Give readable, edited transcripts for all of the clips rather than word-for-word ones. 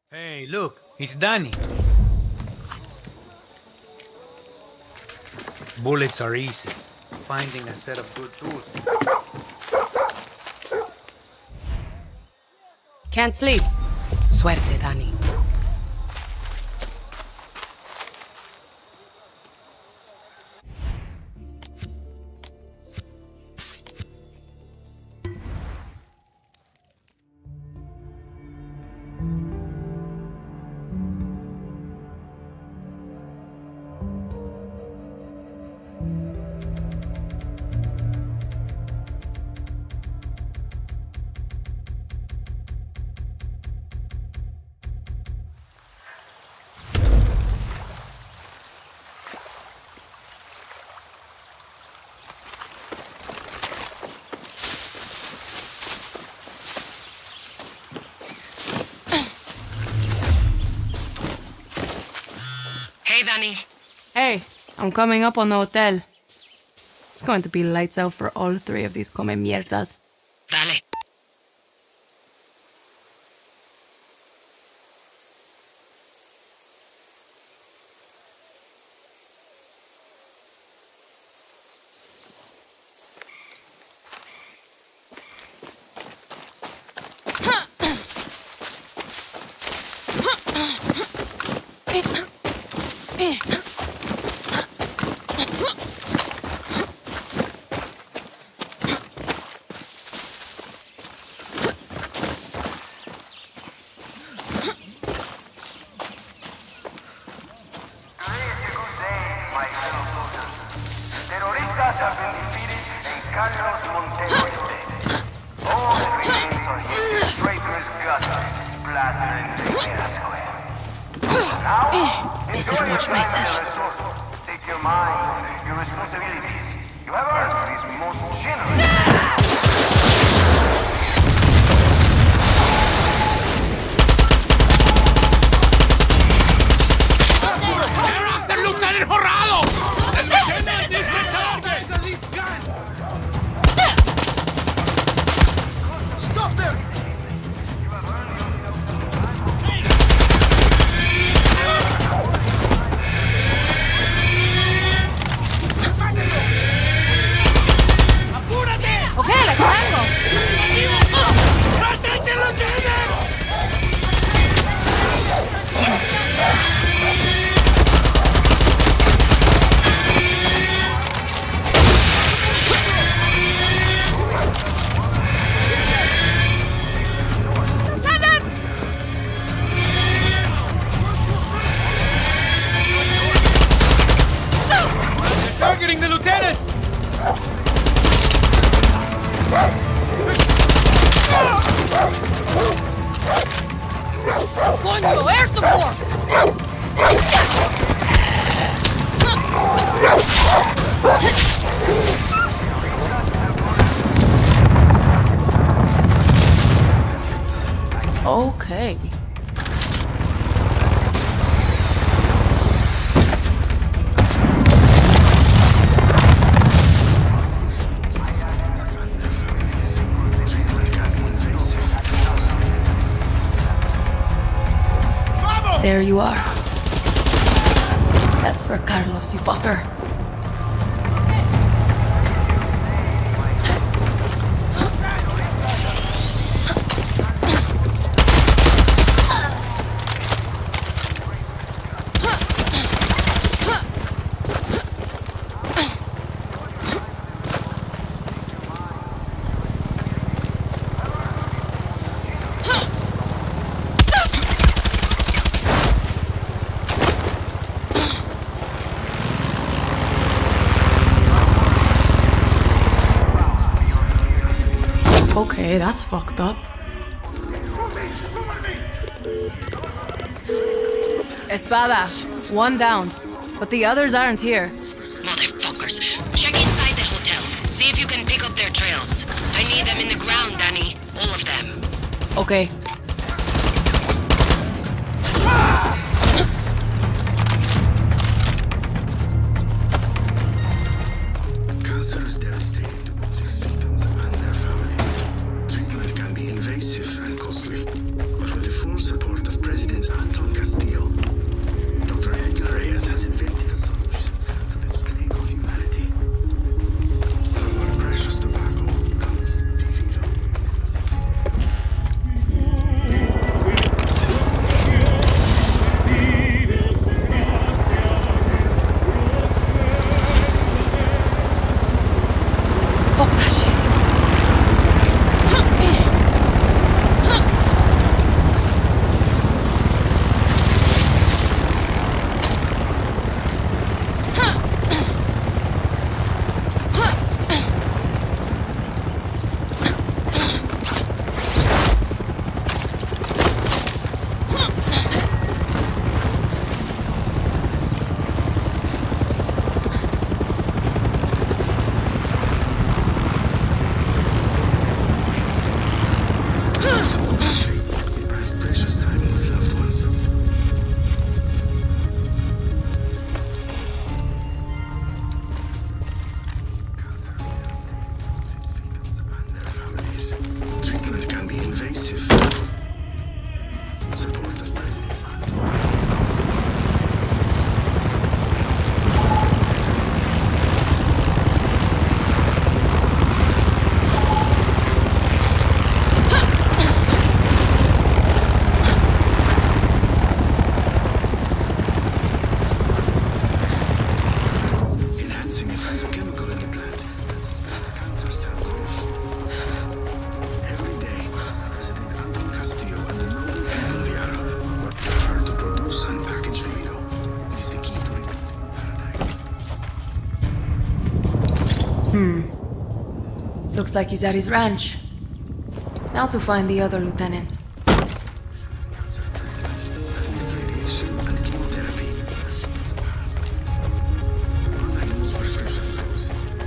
Hey, look, it's Danny. Bullets are easy. Finding a set of good tools. Can't sleep. Suerte, Danny. Hey, Danny. Hey, I'm coming up on the hotel. It's going to be lights out for all three of these come mierdas. Dale. Terroristas have been defeated in Carlos Montero Estate. All that remains are his traitorous guts splattered in Rivera Square. Now, enjoy your time at the resort. Take your mind, your responsibilities. You have earned this most generous. Okay, let's tango. Targeting the lieutenant! Coño, air support! Okay. There you are. That's for Carlos, you fucker. Okay, that's fucked up. Espada, one down. But the others aren't here. Motherfuckers. Check inside the hotel. See if you can pick up their trails. I need them in the ground, Danny. All of them. Okay. Cancer is devastating to both its victims and their families. Treatment can be invasive and costly, but with the full support of President They pass precious time with loved ones. And their families. Treatment can be invasive. Support us, President. Enhancing a phytochemical in the plant. Cancer cell growth. Every day, President Anton Castillo and the noble people of Yara work hard to produce and package Viviro. It is the key to paradise. Looks like he's at his ranch. Now to find the other lieutenant. Administer radiation and chemotherapy. Unlike most prescription drugs.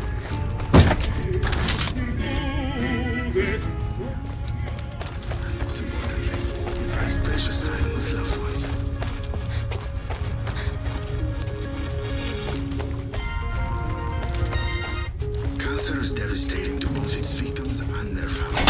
And most importantly, you pass precious time with loved ones. Cancer is devastating to both its victims and their families.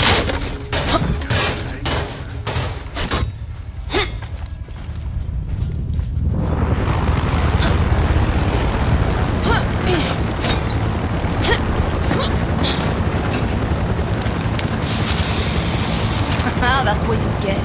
Ah, that's what you get.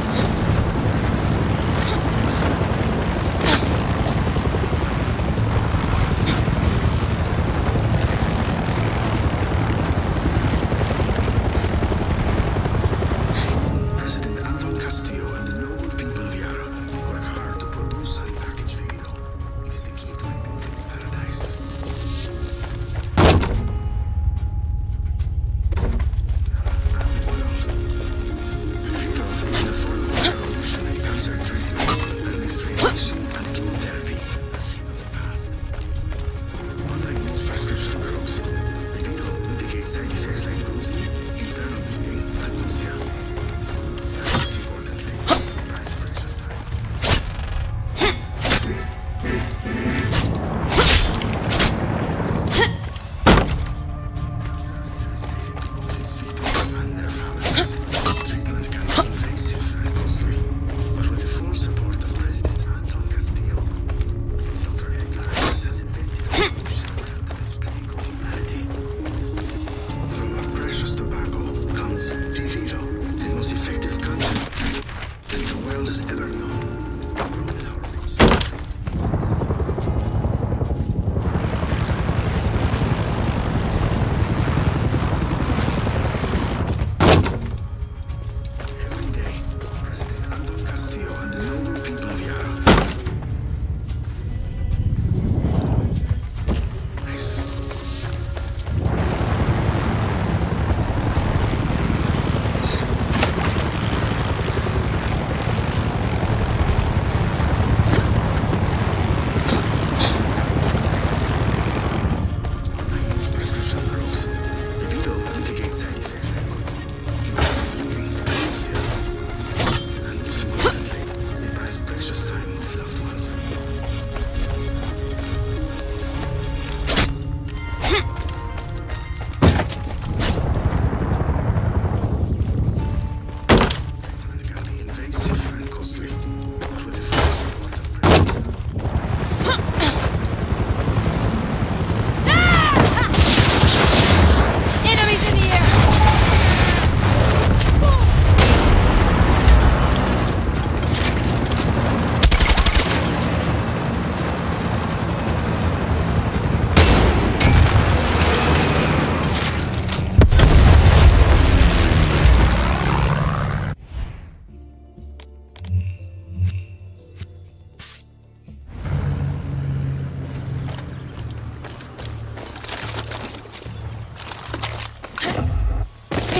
President Anton Castillo and the noble people of Yara work hard to produce and package Viviro. It is the key to rebuilding paradise. And the world. Viviro is a form of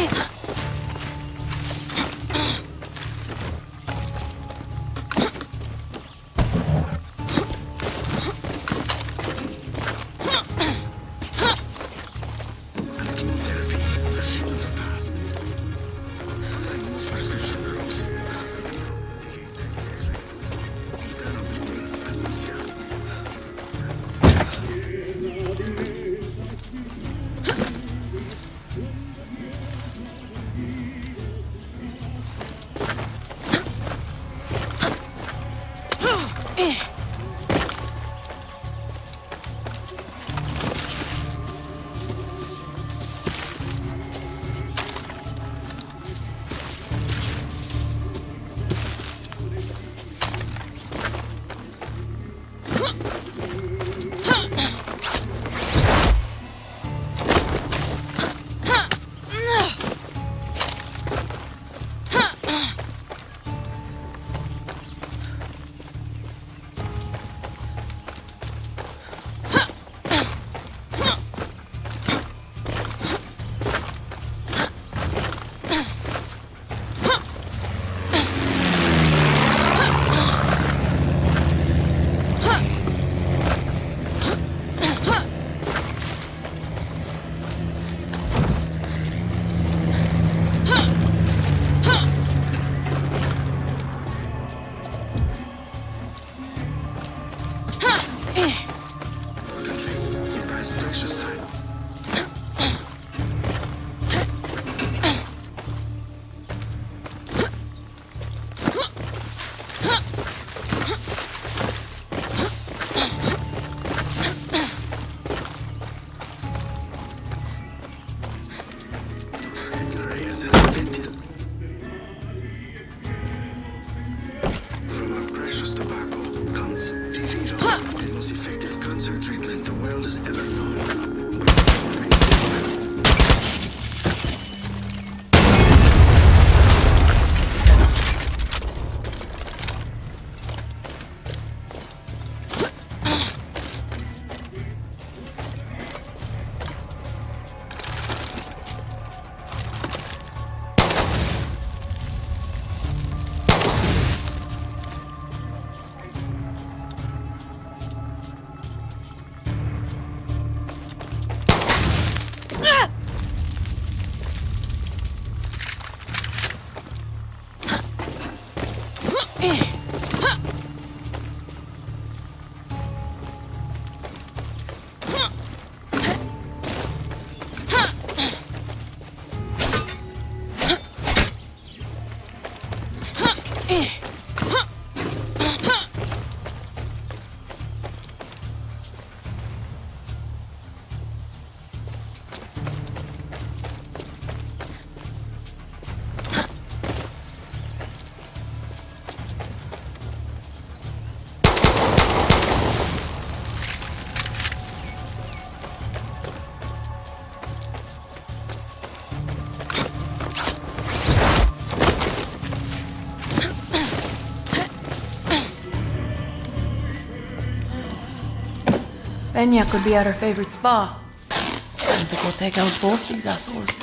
Benya could be at her favorite spa. Time to go take out both these assholes.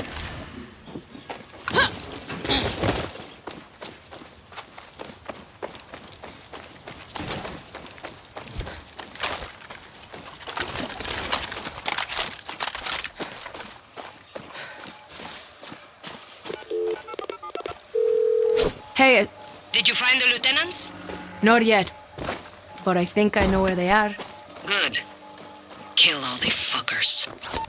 Hey, Did you find the lieutenants? not yet. But I think I know where they are. Good. Kill all the fuckers.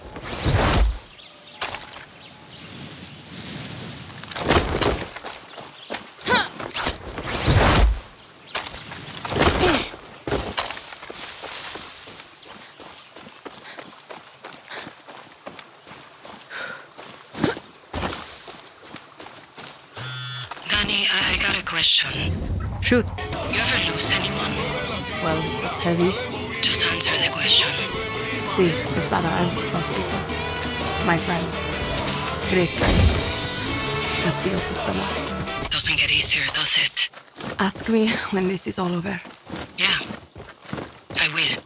Danny, I got a question. Shoot. You ever lose anyone? Well, it's heavy. Just answer the question. Sí, es para los people. My friends. Great friends. Castillo took them all. Doesn't get easier, does it? Ask me when this is all over. Yeah. I will.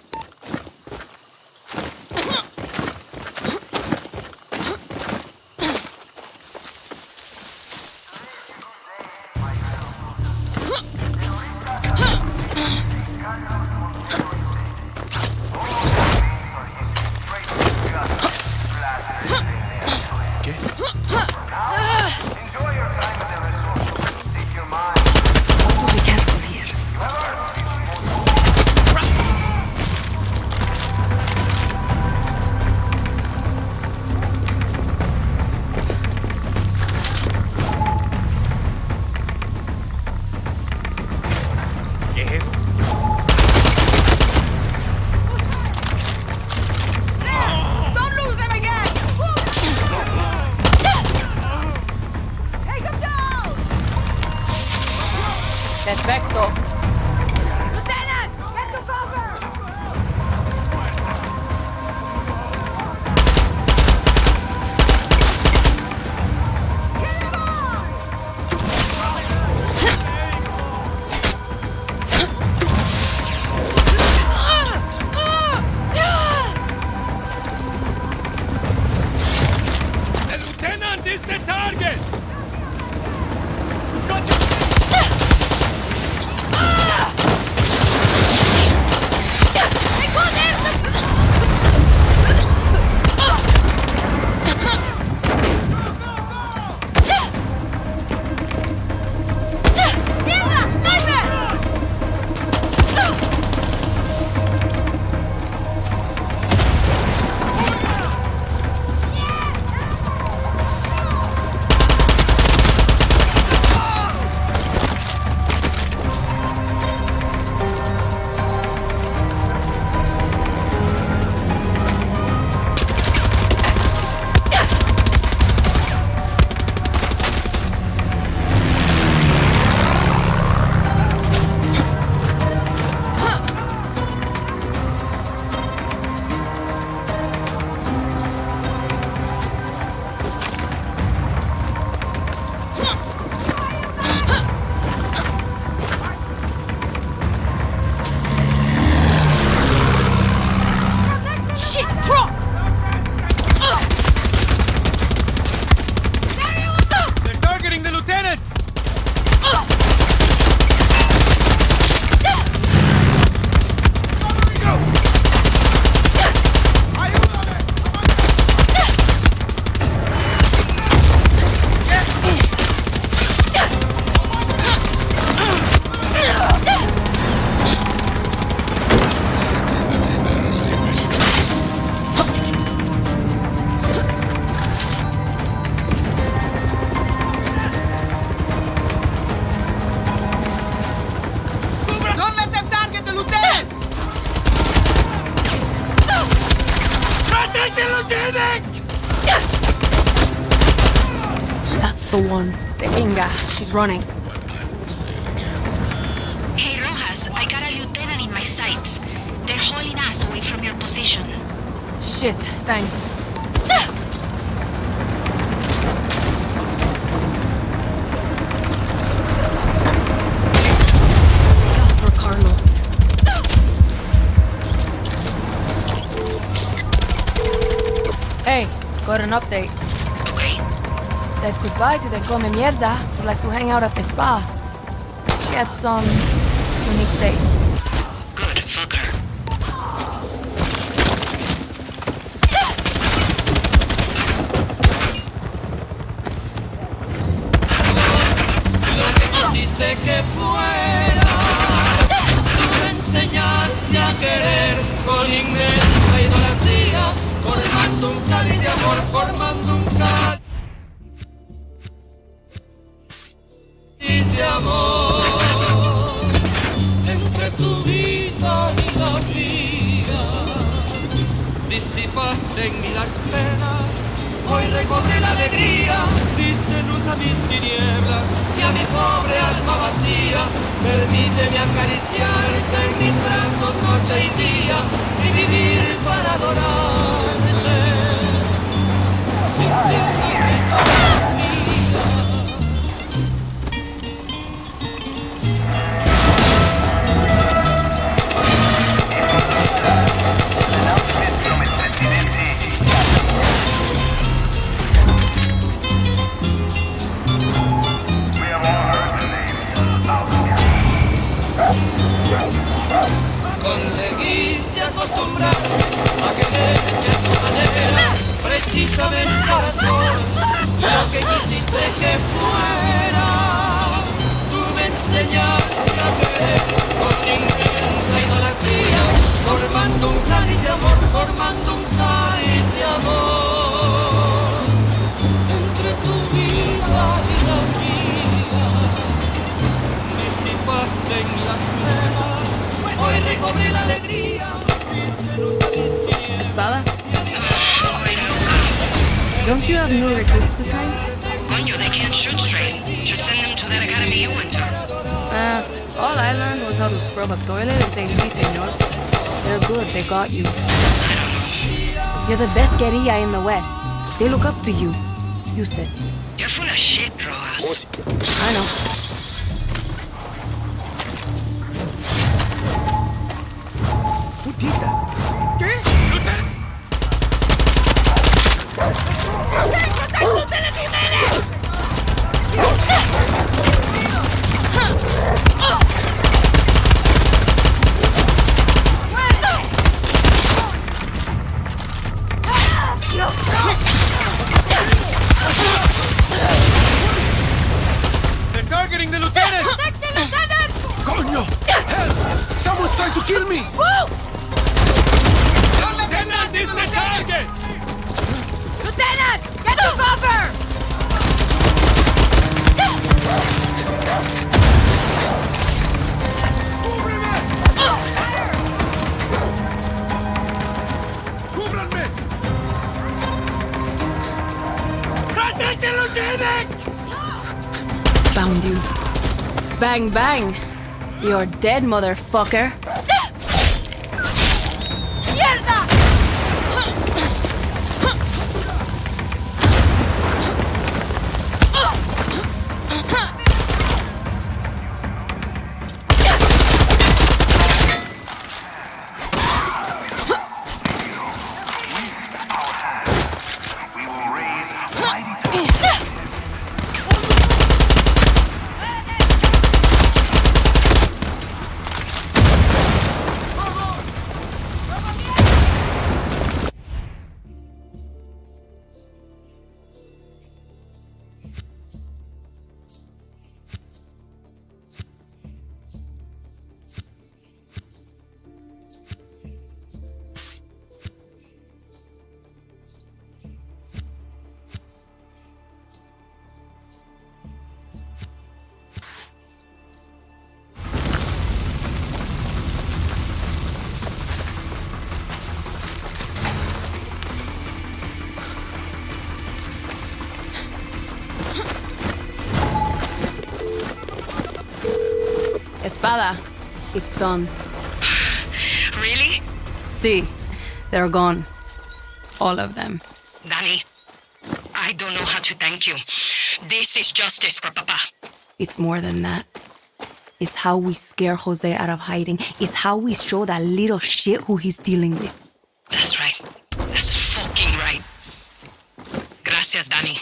Enjoy your time at the resort. Take your mind. Got to be careful here. ¿Qué es eso? Don't lose them again! Take them down! Perfecto. Lieutenant! Get to cover! The lieutenant is the target! Shit, truck! They're targeting the lieutenant! Don't let them target the lieutenant! Protect the lieutenant! That's the one. The Inga. She's running. Hey, Rojas, I got a lieutenant in my sights. They're hauling us away from your position. Shit, thanks. Just for Carlos. Hey, got an update. Okay. Said goodbye to the Come Mierda. Would like to hang out at the spa. She had some unique tastes. Good, fuck her. Quisiste que fuera, tú me enseñaste a querer con inmensa idolatría, formando un cáliz de amor, formando un cáliz de amor entre tu vida y la mía. Disipaste en mí las penas, hoy recobré la alegría, diste luz a mis tinieblas y a mi pobre alma vacía. Permíteme acariciarte en mis brazos noche y día y vivir para adorarte. Sin ti toda mi vida. Announcement from el presidente. We have all heard the name South Carolina. que quisiste que fuera. Tú me enseñaste a querer con inmensa idolatría, formando un cáliz de amor, formando un cáliz de amor entre tu vida y la mía. Disipaste en las penas, hoy recobré la alegría. Espada? Don't you have new recruits to train? Coño, they can't shoot straight. Should send them to that academy you went to. All I learned was how to scrub a toilet and say, sí, señor. They're good, they got you. You're the best guerrilla in the West. They look up to you. You said. You're full of shit, Rojas. I know. Who did that? They're targeting the lieutenant! Coño! Help! Someone's trying to kill me! Lieutenant is the target! Lieutenant! Get to cover! ¡Cúbranme! Protect the lieutenant! Found you. Bang, bang. You're dead, motherfucker. ¡Mierda! We will raise a mighty Espada. It's done. Really? See, they're gone. All of them. Danny, I don't know how to thank you. This is justice for Papa. It's more than that. It's how we scare Jose out of hiding. It's how we show that little shit who he's dealing with. That's right. That's fucking right. Gracias, Danny.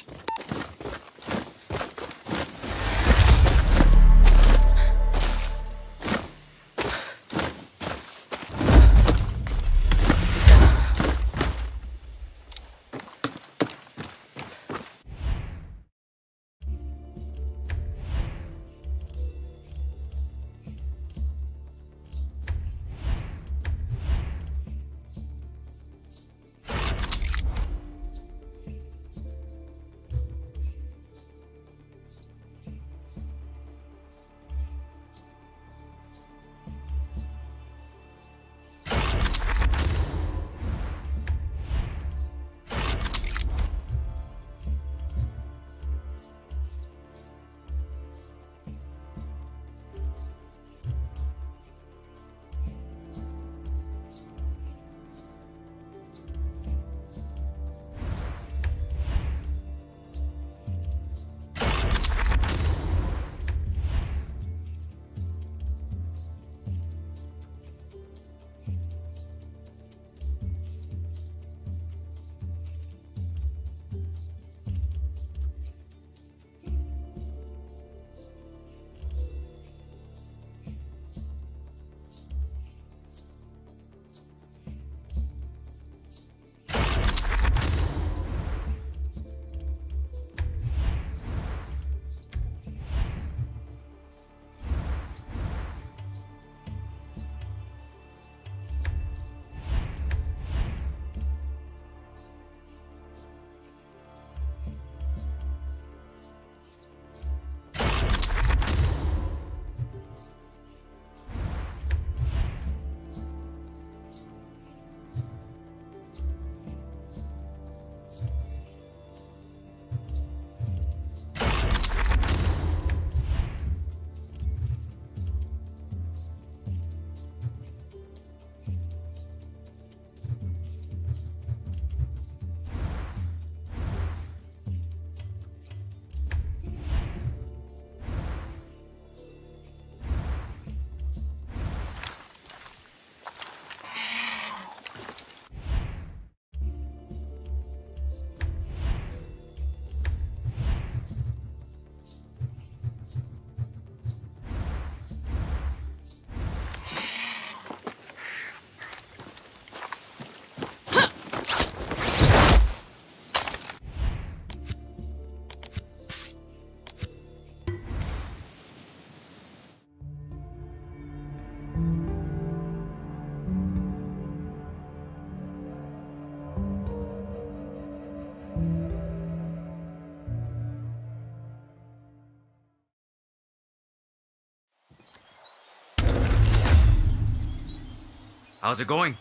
How's it going?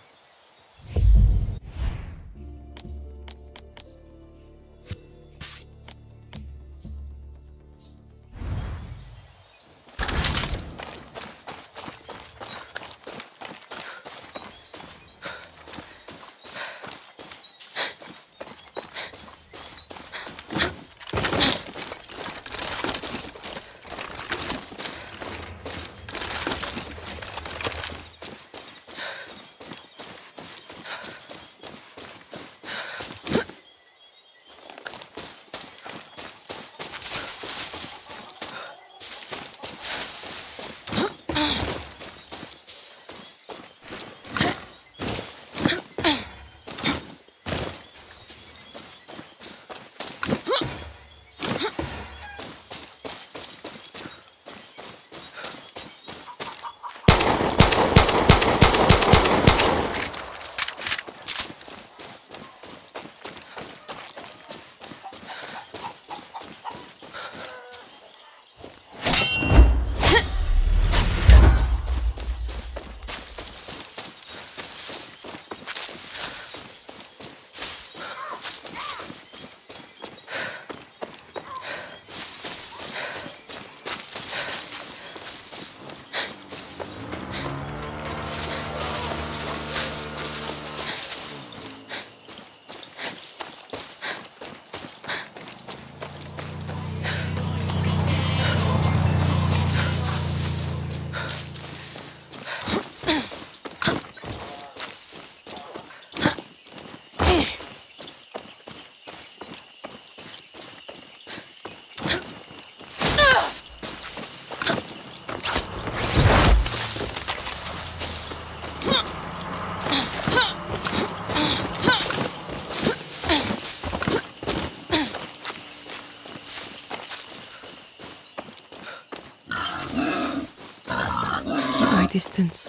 Distance.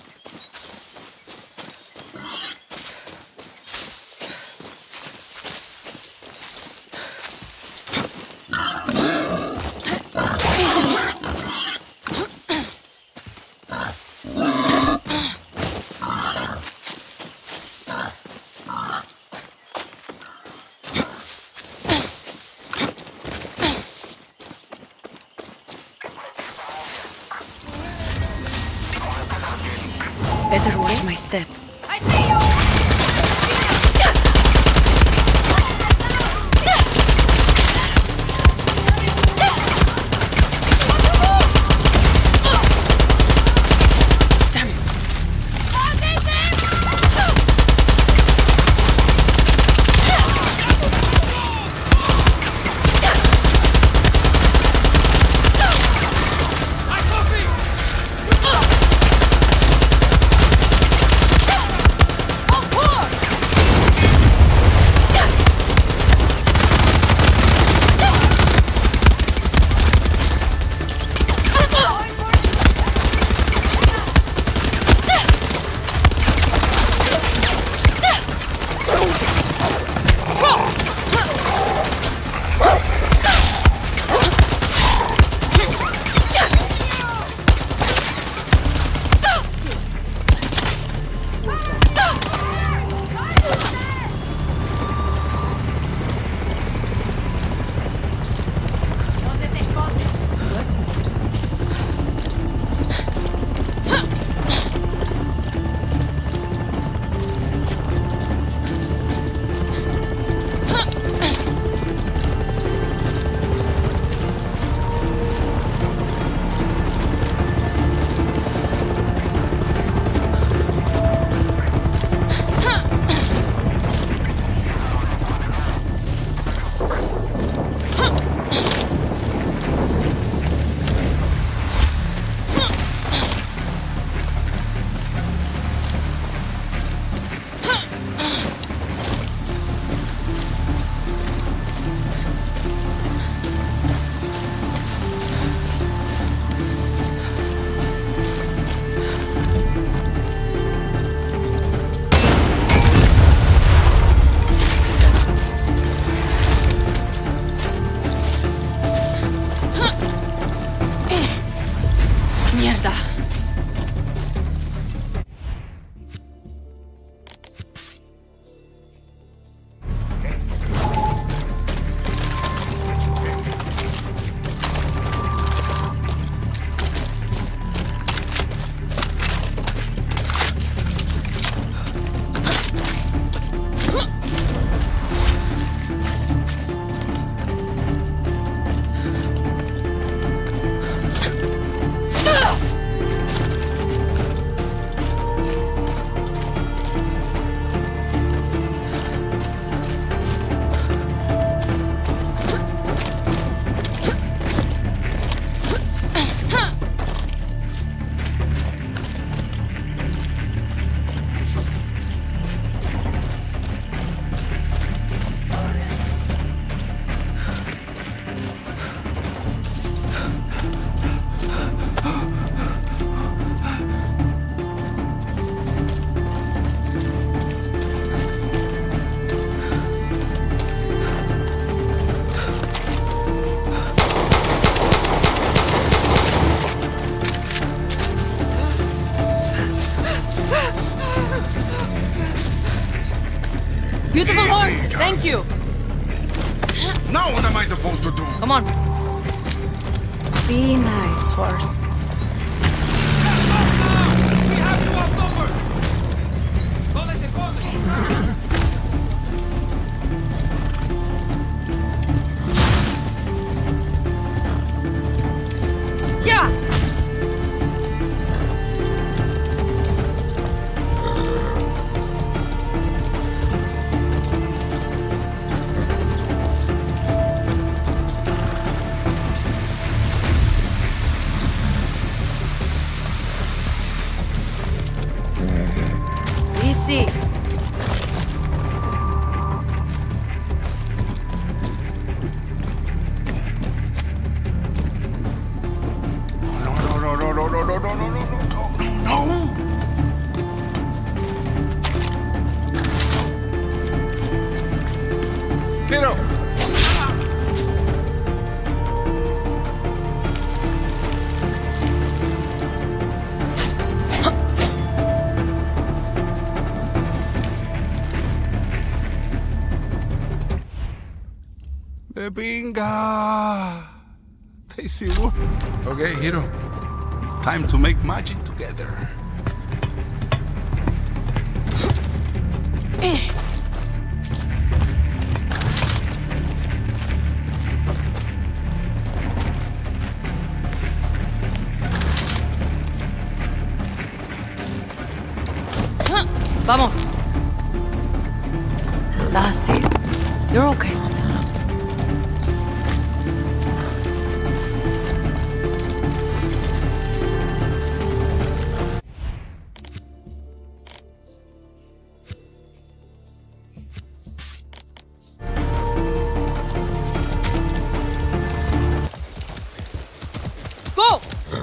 Better watch my step. I see you! I copy! Thank you. Now what am I supposed to do? Come on. Be nice, horse. We have to outnumber! ¿Dónde te comes? Yeah! Easy. Hero! De pinga! They see what? Okay, Hero. Time to make magic together. Vamos. That's it. You're okay. Go!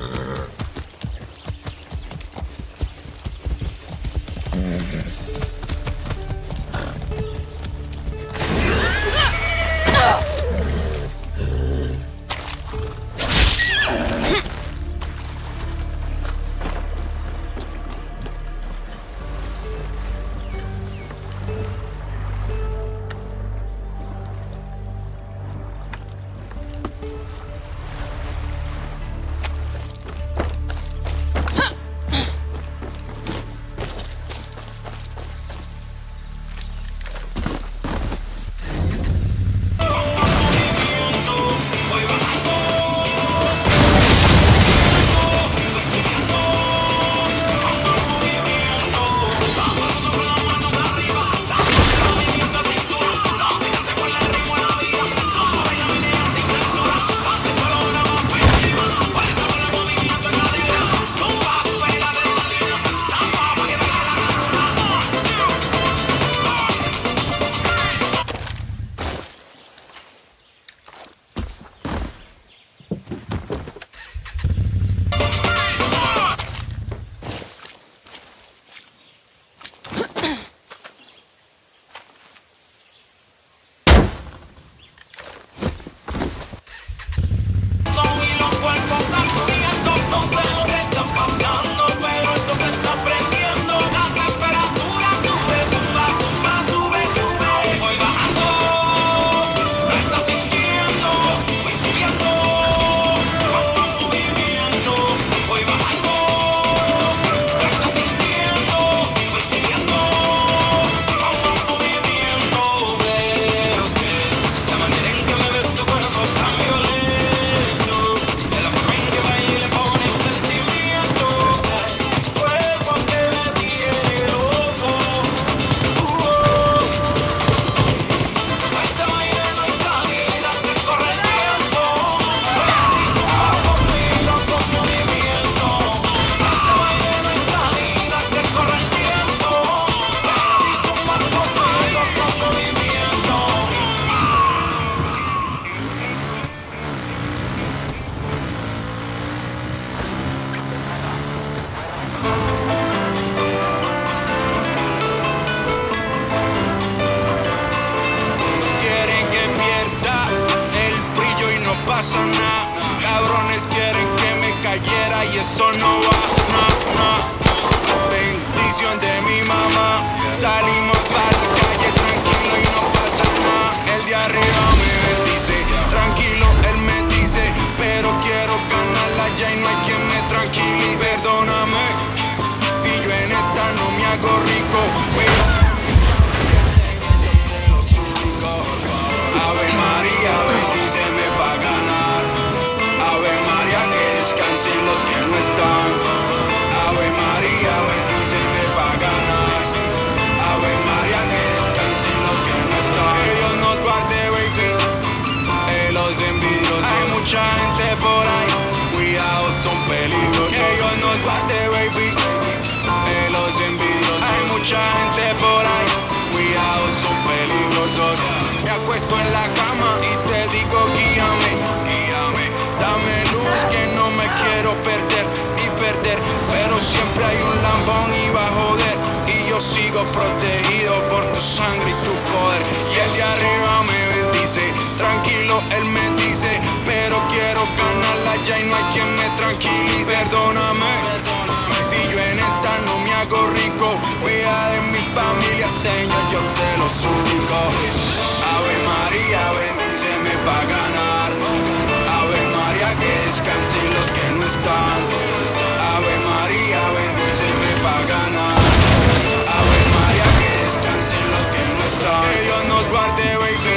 pasa nada. Cabrones quieren que me cayera y eso no va, no. Bendición de mi mamá. Salimos para la calle tranquilo y no pasa nada. El de arriba me bendice, tranquilo, él me dice, pero quiero ganarla ya y no hay quien me tranquilice. Perdóname, si yo en esta no me hago rico, Ave María, bendíceme pa' ganar. Ave María, que descansen los que no están. Ave María, bendíceme pa' ganar. Ave María, que descansen los que no están. Que Dios nos guarde, baby, los envidios. Hay mucha gente por ahí, cuidado, son peligros. Que Dios nos guarde, baby, los envidios. Hay mucha gente por ahí, cuidado, son peligrosos. Me acuesto en la cama y te digo guíame, guíame. Dame luz que no me quiero perder ni perder. Pero siempre hay un lambón y va a joder. Y yo sigo protegido por tu sangre y tu poder. Y el de arriba me bendice, tranquilo, él me dice, pero quiero ganarla ya y no hay quien me tranquilice. Perdóname, si yo en esta no me hago rico, cuida de mi familia, Señor, yo te lo suplico. Ave María, bendíceme pa' ganar. Ave María, que descansen los que no están. Ave María, bendíceme pa' ganar. Ave María, que descansen los que no están. Que Dios nos guarde, baby.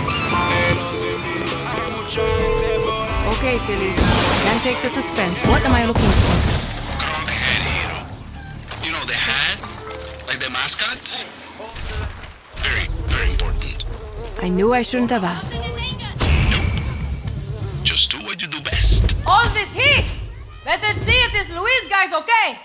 Hay mucha gente por ahí. Okay, Philly. Can't take the suspense. What am I looking for? Gronk head hero. You know the hat? Like the mascots? Very, very important. I knew I shouldn't have asked. Nope. Just do what you do best. All this heat! Better see if this Luis guy's okay!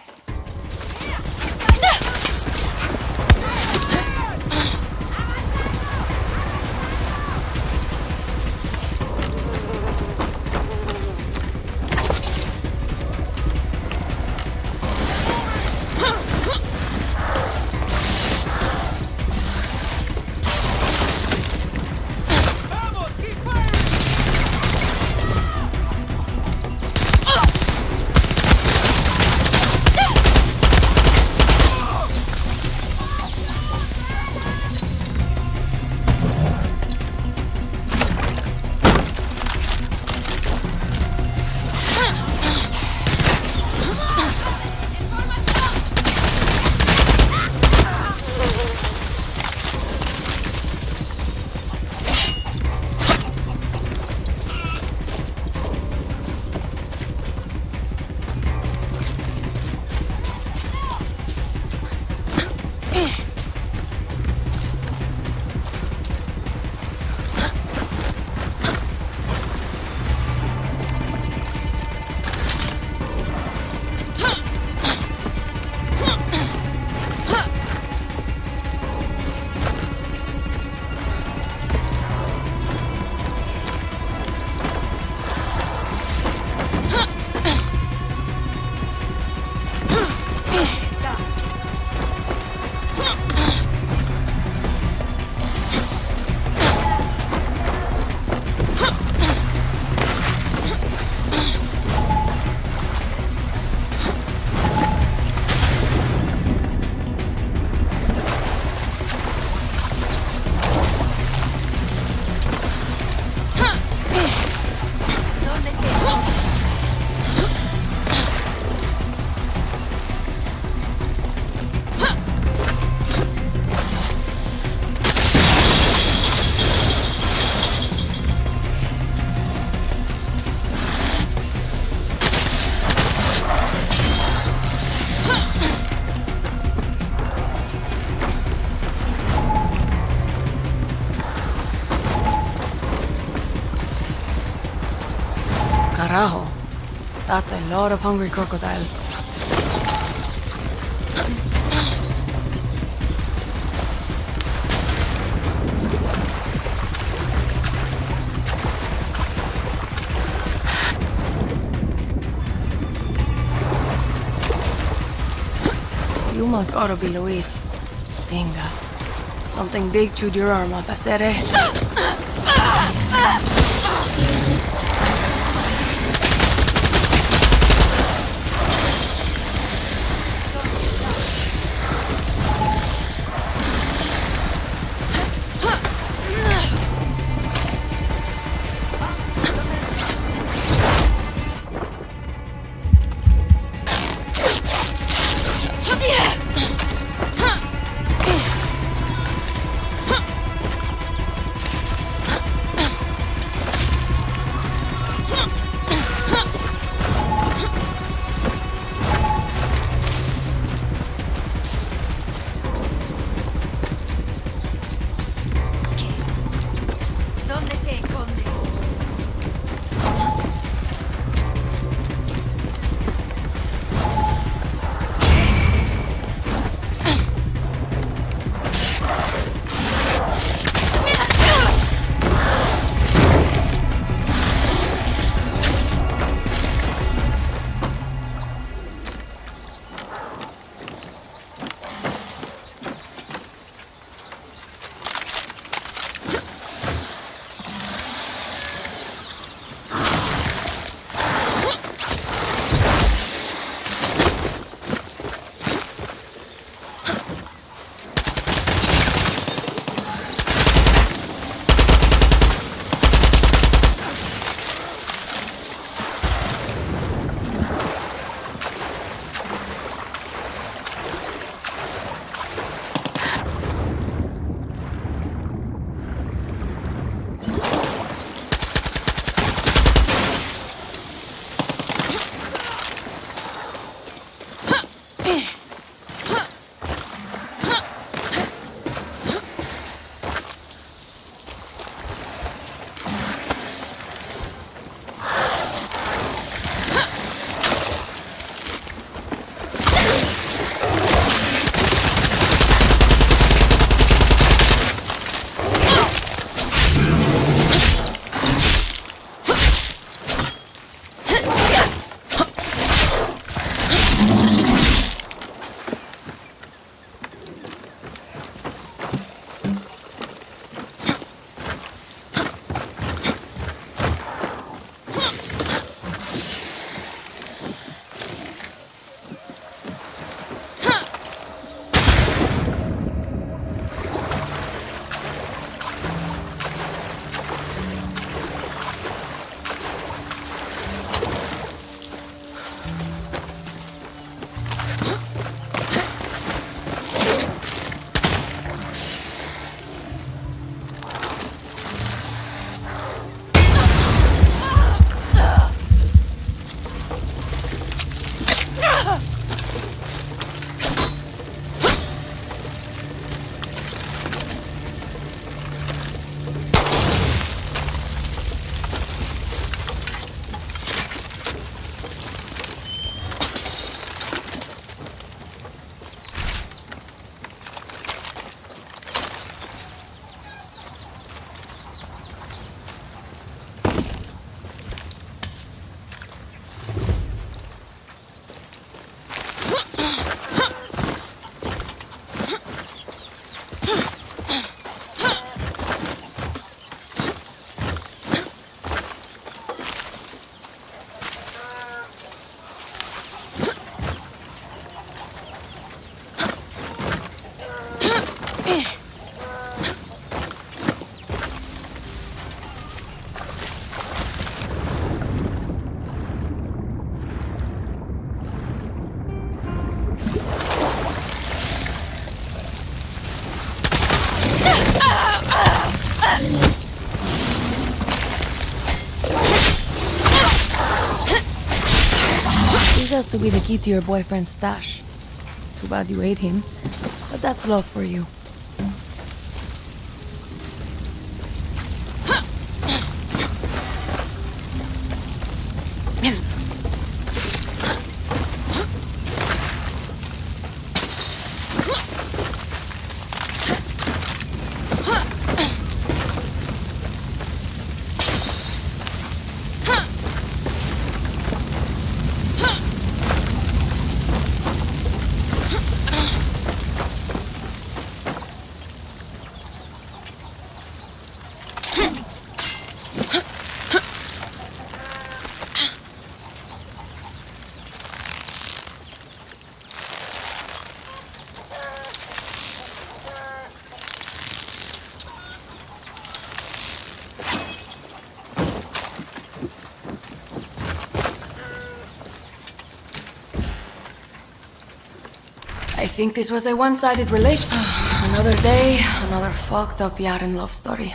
Carajo. That's a lot of hungry crocodiles. You must gotta be Luis. Venga. Something big chewed your arm off, Acere. us to be the key to your boyfriend's stash. Too bad you ate him, but that's love for you. I think this was a one-sided relation. Another day, another fucked up Yaren love story.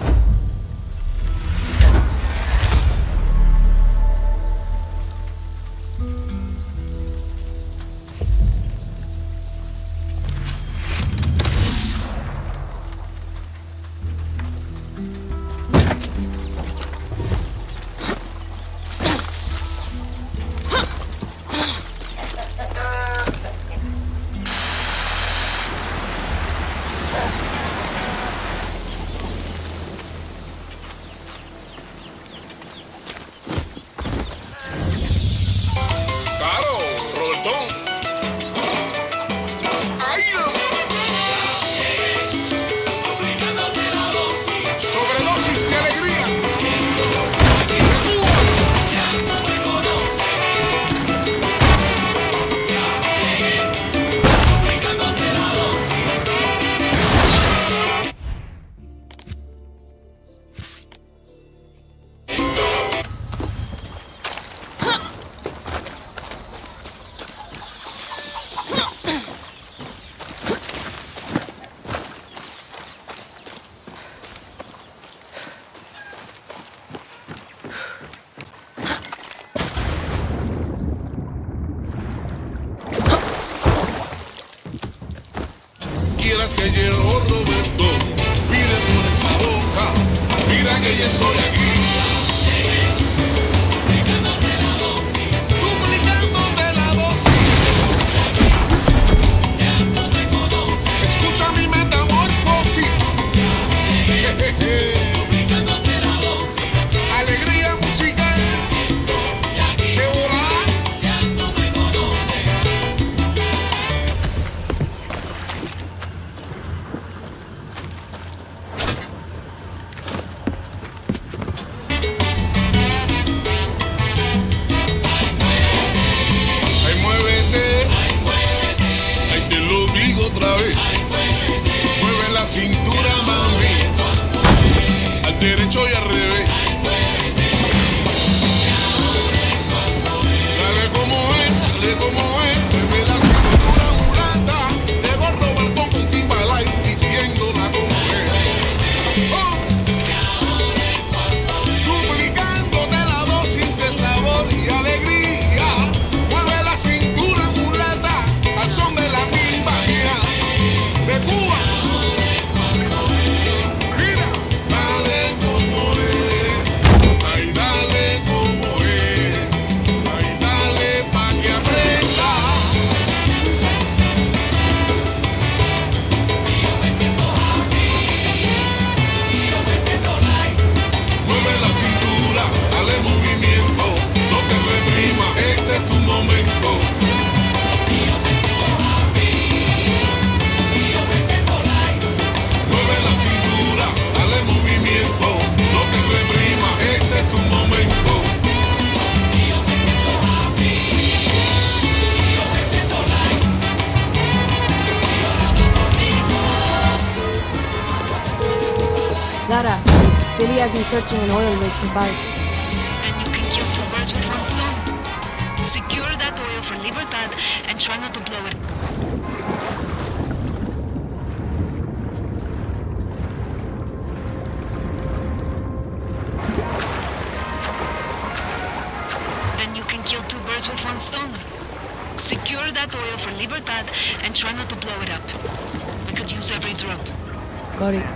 Quieras que llevo Roberto, pide por esa boca, mira que ya estoy aquí. Duplicándote la dosis. Escucha mi metamorfosis. Alegría musical. Que volar. Mueve la cintura, mami, al derecho y al revés. Dale como es, mueve la cintura, mulata, de gordo balcón con Timberlake, diciéndola como es. Oh. Duplicándote la dosis de sabor y alegría. Mueve la cintura, mulata, al son de la timba de Cuba. Mira, dale como es, ay dale como es, ay dale pa' que aprenda. Yo me siento happy, yo me siento light. Mueve la cintura, dale movimiento, no te reprima, este es tu momento. Yo me siento happy. Mueve la cintura, dale movimiento, no te reprima, este es tu momento. Yo me siento happy, yo me siento light. Lara, Billy has me searching an oil rig for barrels. Then you can kill two birds with one stone. Secure that oil for Libertad and try not to blow it. Then you can kill two birds birds with one stone. Secure that oil for Libertad and try not to blow it up. We could use every drop. Got it.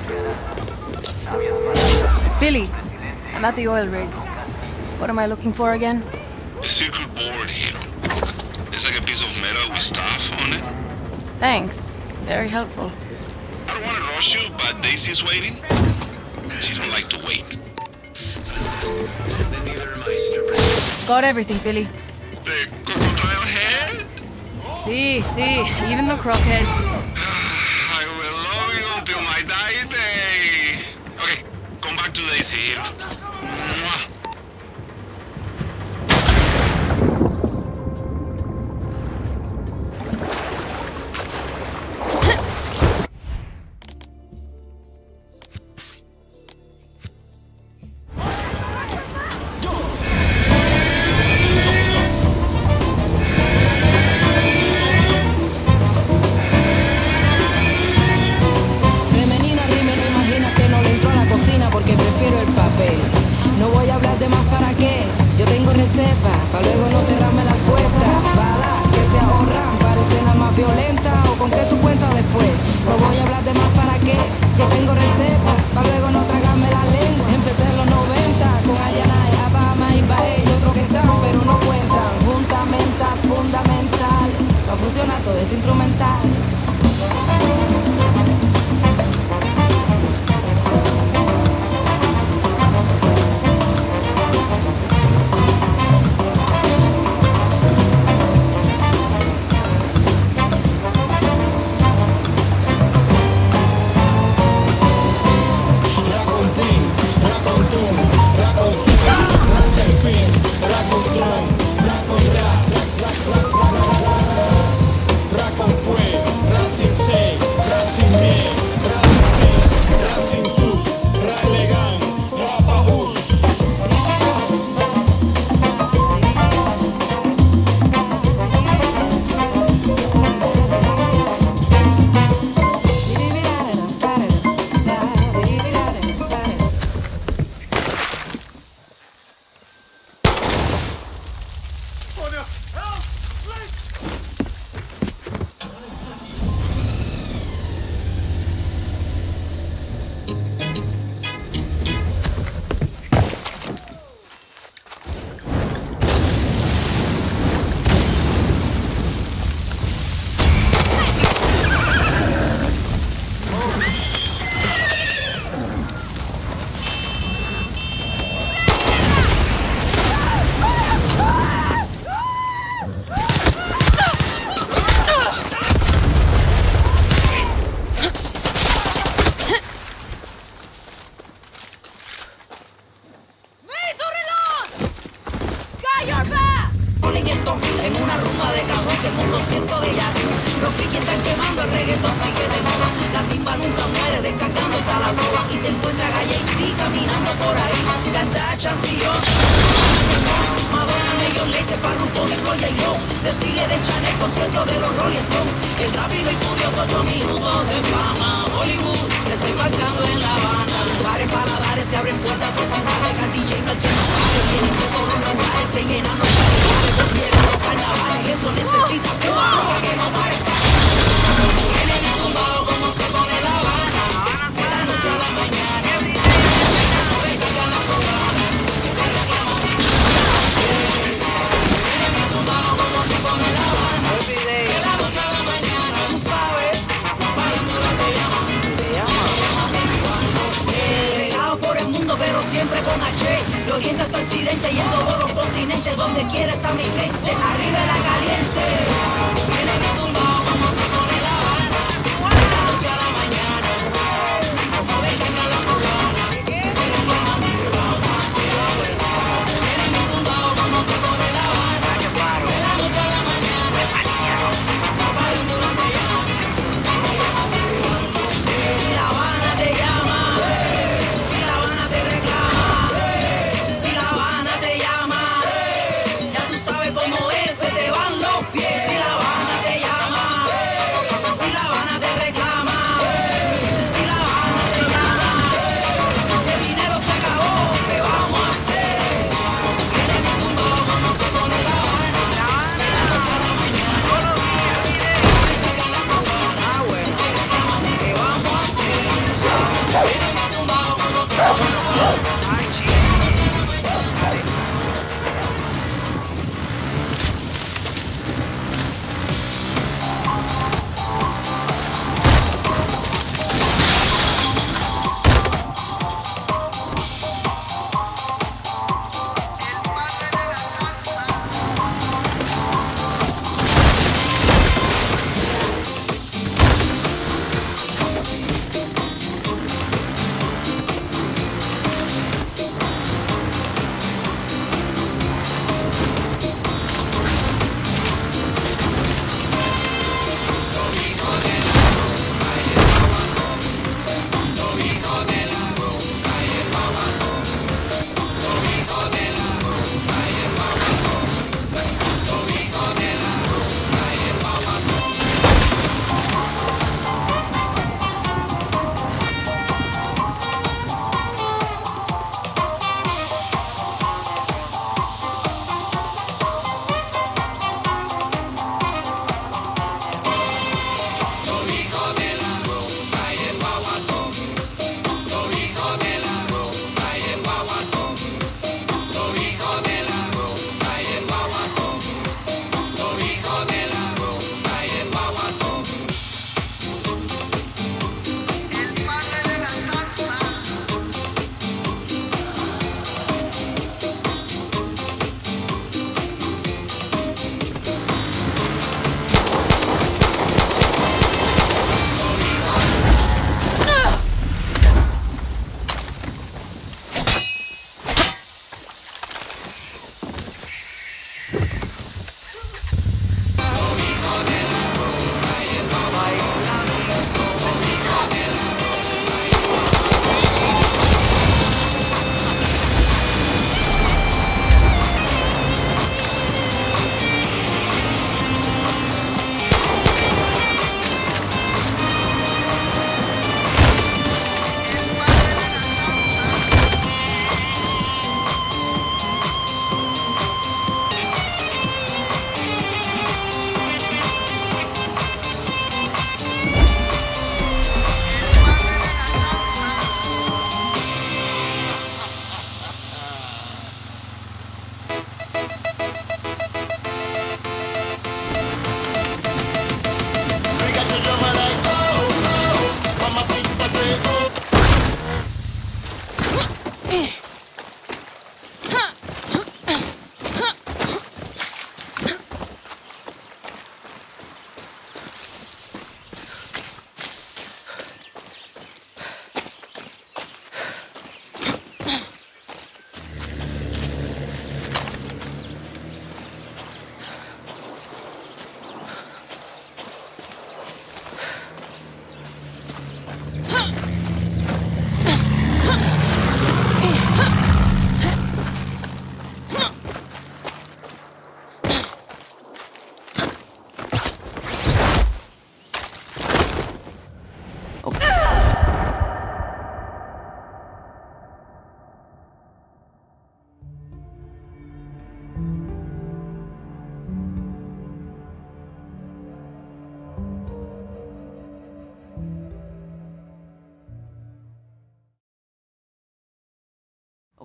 Billy, I'm at the oil rig. What am I looking for again? A secret board, Hero. It's like a piece of metal with stuff on it. Thanks. Very helpful. I don't want to rush you, but Daisy's waiting. She don't like to wait. Got everything, Billy. The crocodile head? See, even the crockhead. I will love you until my dying day. Okay, come back to Daisy, Hero. Mwah. Como ese te van los pies y la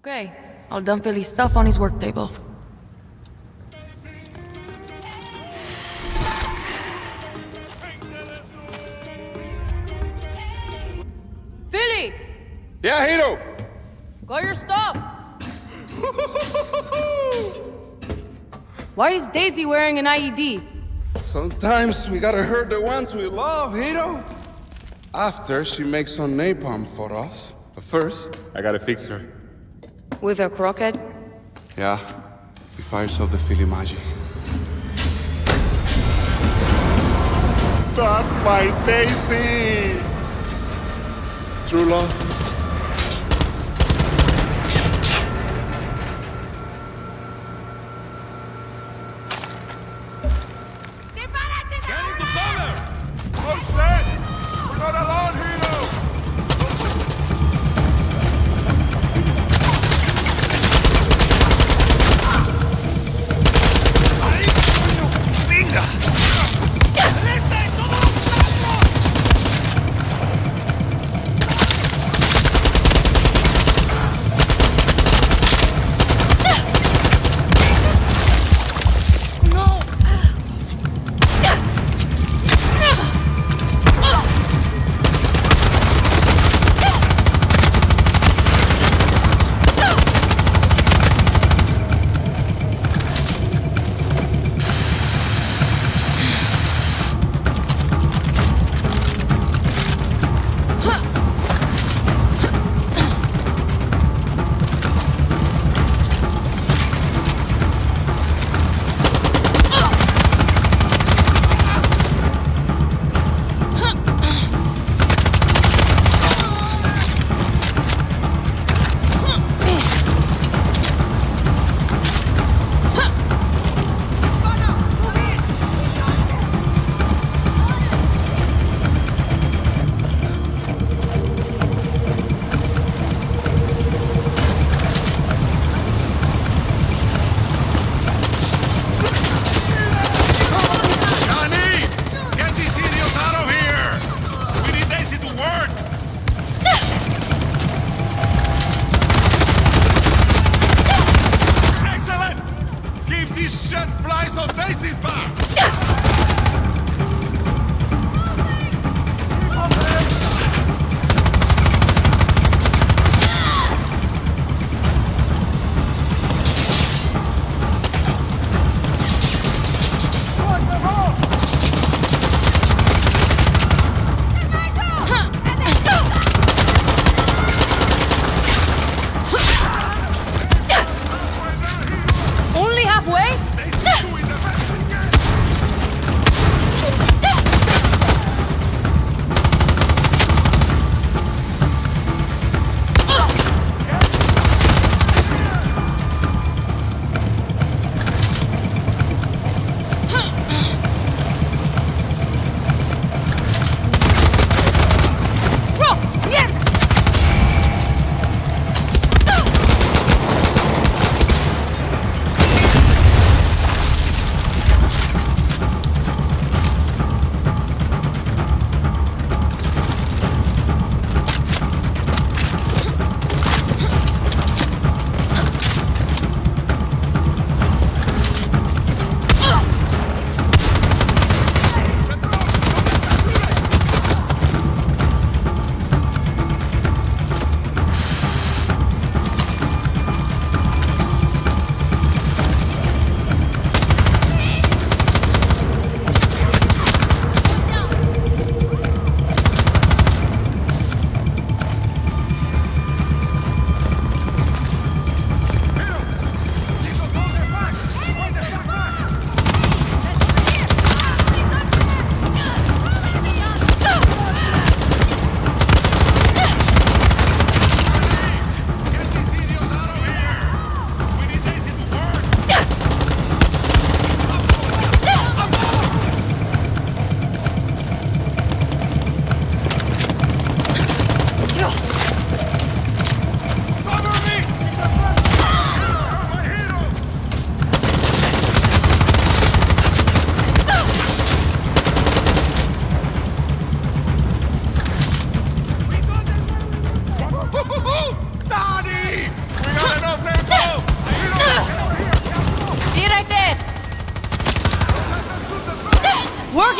Okay, I'll dump Billy's stuff on his work table. Billy! Yeah, Hiro! Got your stuff! Why is Daisy wearing an IED? Sometimes we gotta hurt the ones we love, Hiro. After, she makes some napalm for us. But first, I gotta fix her. With a crockett? Yeah, he fires off the Filimagi. That's my Daisy! True love.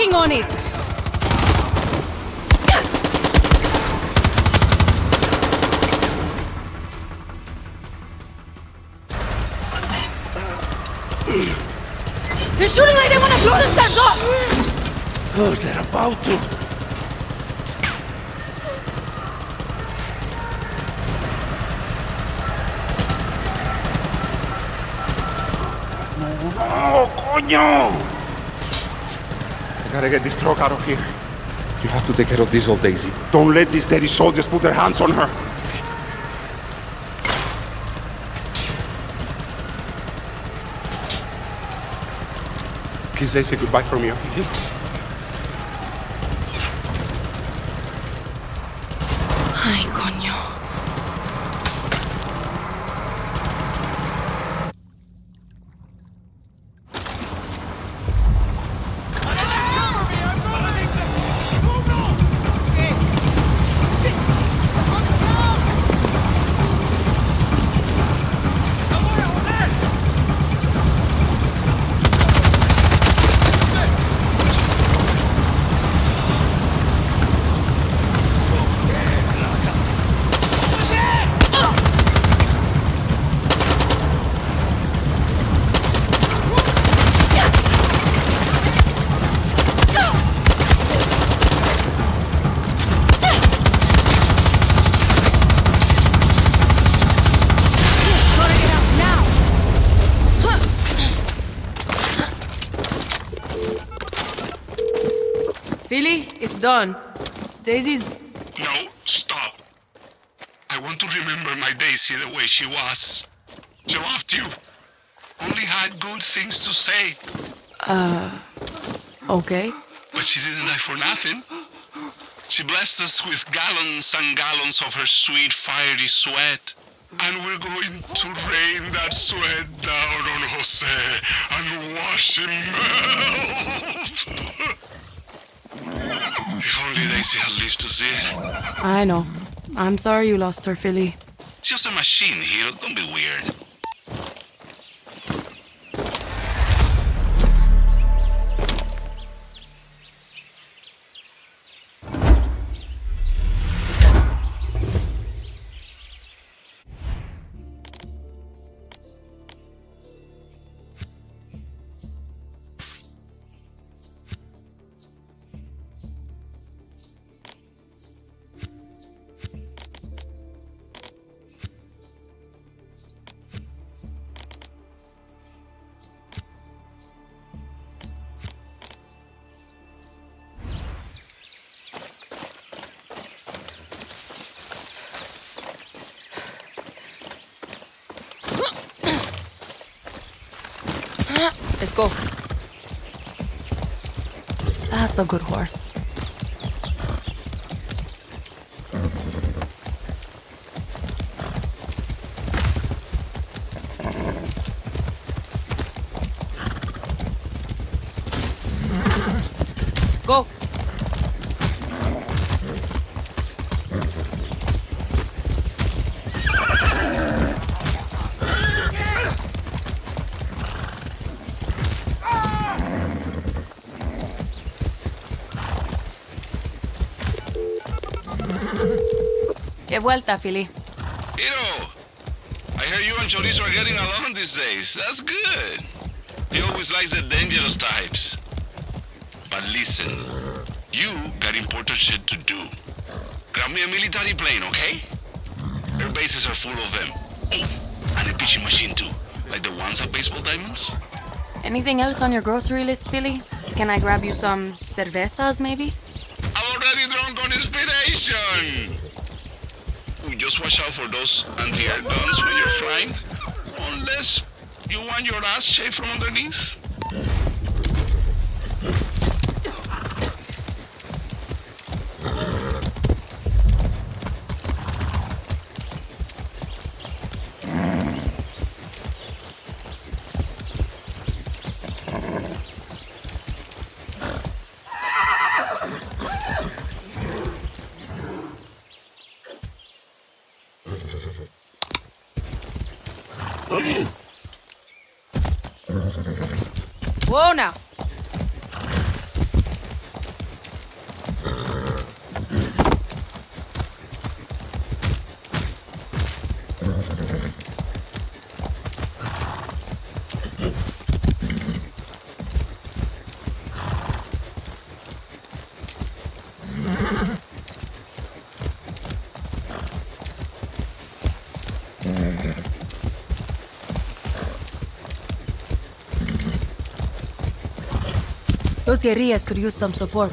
working on it! They're shooting like they want to blow themselves up! Oh, they're about to. No, coño! I gotta get this truck out of here. You have to take care of this old Daisy. Don't let these dirty soldiers put their hands on her. Kiss Daisy goodbye for me, okay? Ay, coño. Philly, it's done. Daisy's... No, stop. I want to remember my Daisy the way she was. She loved you. Only had good things to say. Okay. But she didn't die for nothing. She blessed us with gallons and gallons of her sweet, fiery sweat. And we're going to rain that sweat down on Jose and wash him melt. If only Daisy had lived to see it. I know. I'm sorry you lost her, Philly. She's a machine, Hero. Don't be weird. Let's go. That's a good horse. Go. De vuelta, Philly. Hiro! I hear you and Chorizo are getting along these days. That's good. He always likes the dangerous types. But listen, you got important shit to do. Grab me a military plane, okay? Air bases are full of them. Oh, and a pitching machine too, like the ones at Baseball Diamonds. Anything else on your grocery list, Philly? Can I grab you some cervezas, maybe? I'm already drunk on inspiration! Just watch out for those anti-air guns when you're flying. Unless you want your ass shaved from underneath. Whoa now. Those guerrillas could use some support.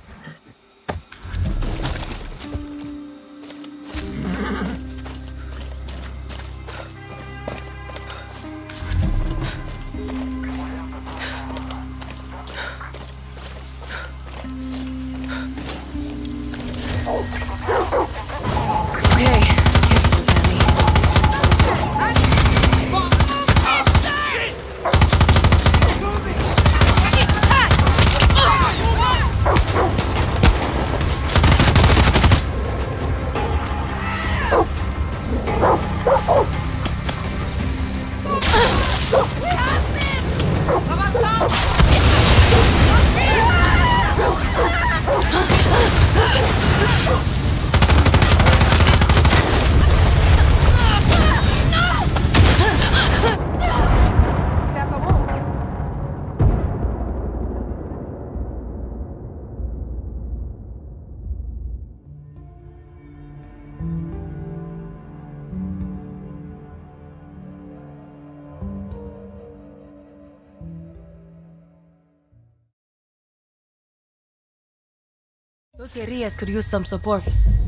Those guerrillas could use some support.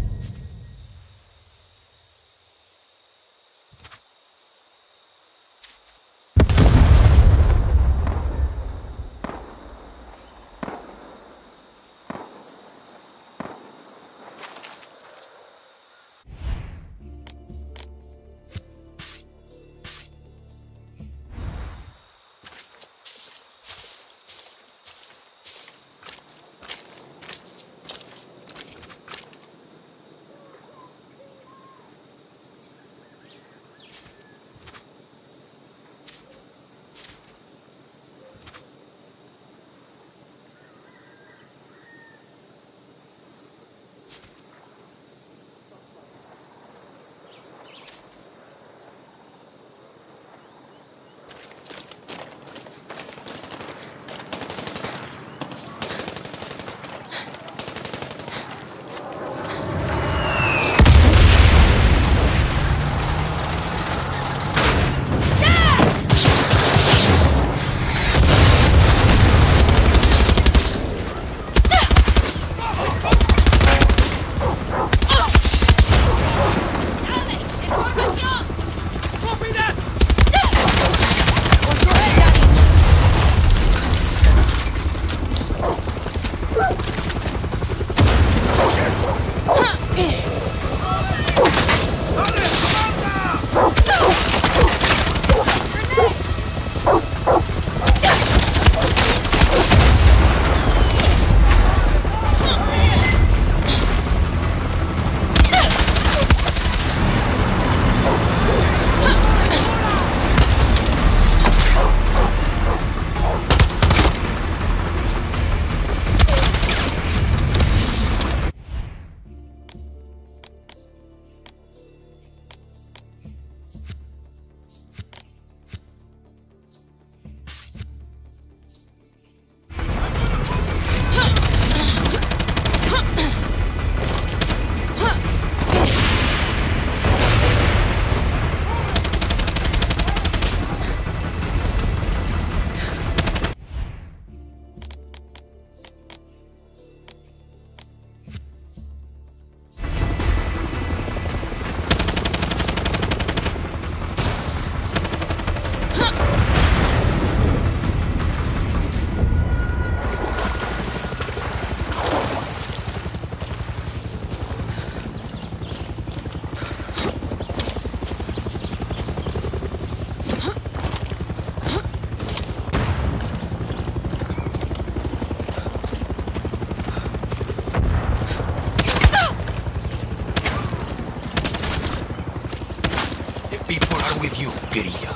With you, guerrilla.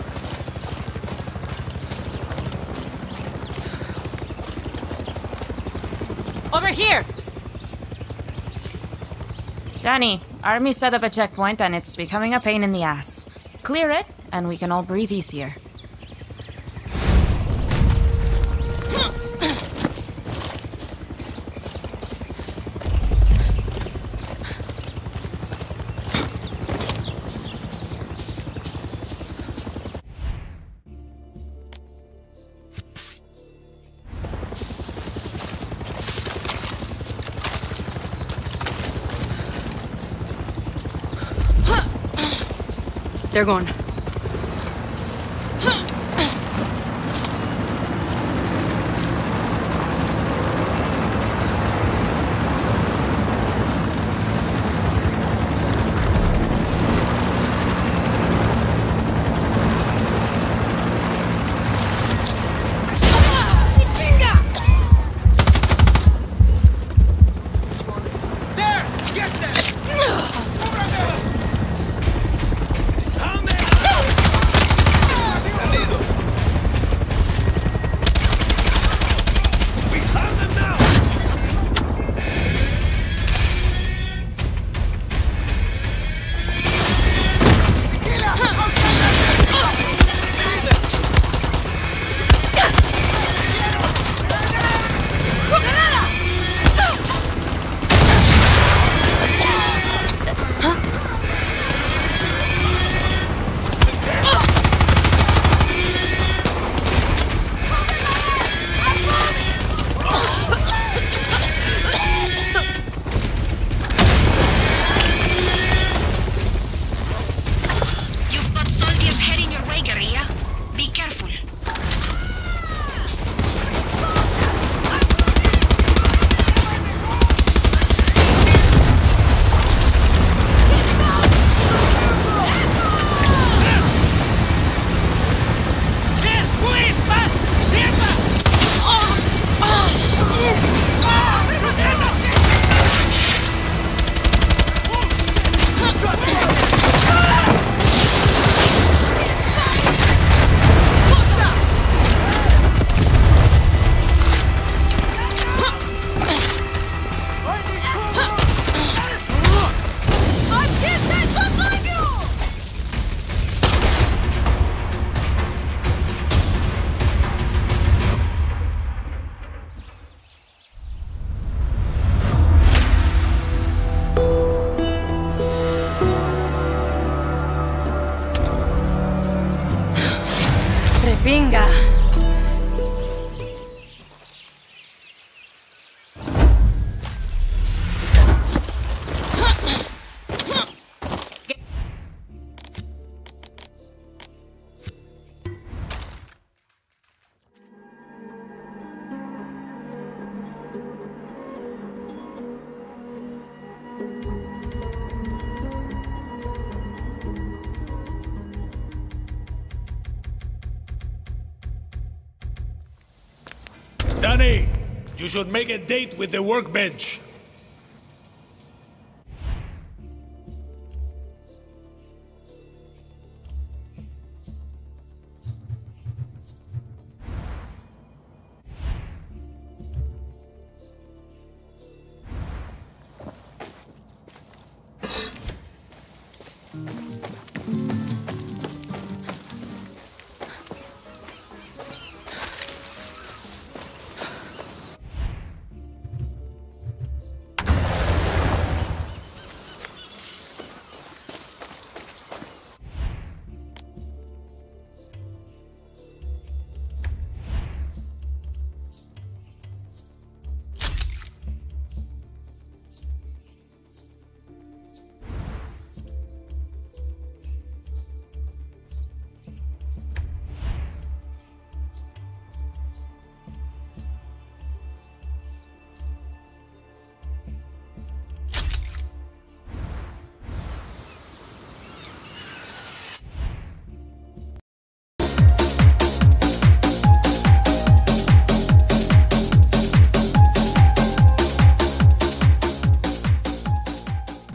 Over here! Danny, Army set up a checkpoint and it's becoming a pain in the ass. Clear it, and we can all breathe easier. They're gone. Venga. Danny, you should make a date with the workbench.